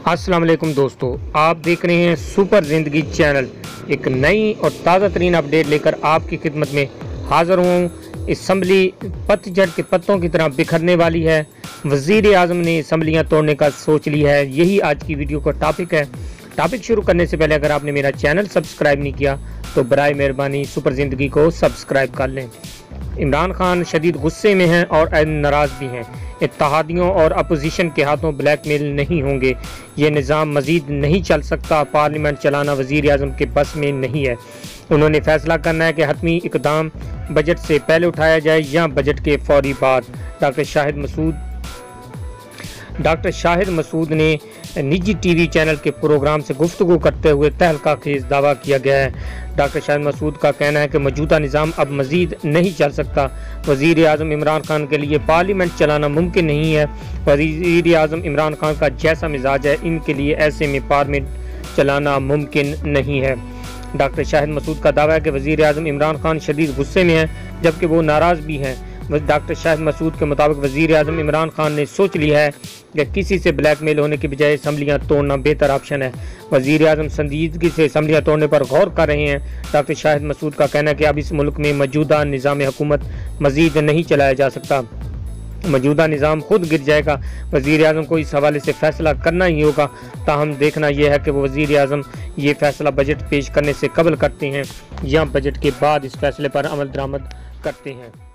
अस्सलाम वालेकुम दोस्तों, आप देख रहे हैं सुपर ज़िंदगी चैनल। एक नई और ताज़ा तरीन अपडेट लेकर आपकी खिदमत में हाज़िर हूँ। असम्बली पतझड़ के पत्तों की तरह बिखरने वाली है। वज़ीर आज़म ने असम्बलियाँ तोड़ने का सोच लिया है। यही आज की वीडियो का टॉपिक है। टॉपिक शुरू करने से पहले अगर आपने मेरा चैनल सब्सक्राइब नहीं किया तो बराए मेहरबानी सुपर ज़िंदगी को सब्सक्राइब कर लें। इमरान खान शदीद गुस्से में हैं और नाराज़ भी हैं। इत्तेहादियों और अपोजिशन के हाथों ब्लैकमेल नहीं होंगे। ये निज़ाम मज़ीद नहीं चल सकता। पार्लियामेंट चलाना वज़ीर आज़म के बस में नहीं है। उन्होंने फैसला करना है कि हतमी इक़दाम बजट से पहले उठाया जाए या बजट के फौरी बाद। डॉक्टर शाहिद मसूद ने निजी टीवी चैनल के प्रोग्राम से गुफ्तगू करते हुए तहलका खेज दावा किया गया है। डॉक्टर शाहिद मसूद का कहना है कि मौजूदा निज़ाम अब मज़ीद नहीं चल सकता। वज़ीर आज़म इमरान खान के लिए पार्लियामेंट चलाना मुमकिन नहीं है। वज़ीर आज़म इमरान खान का जैसा मिजाज है, इनके लिए ऐसे में पार्लियामेंट चलाना मुमकिन नहीं है। डॉक्टर शाहिद मसूद का दावा है कि वज़ीर आज़म इमरान खान शदीद गुस्से में हैं, जबकि वो नाराज़ भी हैं। डॉक्टर शाहिद मसूद के मुताबिक वज़ीर आज़म इमरान खान ने सोच लिया है कि किसी से ब्लैकमेल होने के बजाय असम्बलियाँ तोड़ना बेहतर ऑप्शन है। वज़ीर आज़म संजीदगी से असम्बलियाँ तोड़ने पर गौर कर रहे हैं। डॉक्टर शाहिद मसूद का कहना है कि अब इस मुल्क में मौजूदा निज़ाम हुकूमत मज़ीद नहीं चलाया जा सकता। मौजूदा निज़ाम खुद गिर जाएगा। वज़ीर आज़म को इस हवाले से फ़ैसला करना ही होगा। ताहम देखना यह है कि वो वज़ीर आज़म ये फ़ैसला बजट पेश करने से कबल करते हैं या बजट के बाद इस फैसले पर अमल दरामद करते हैं।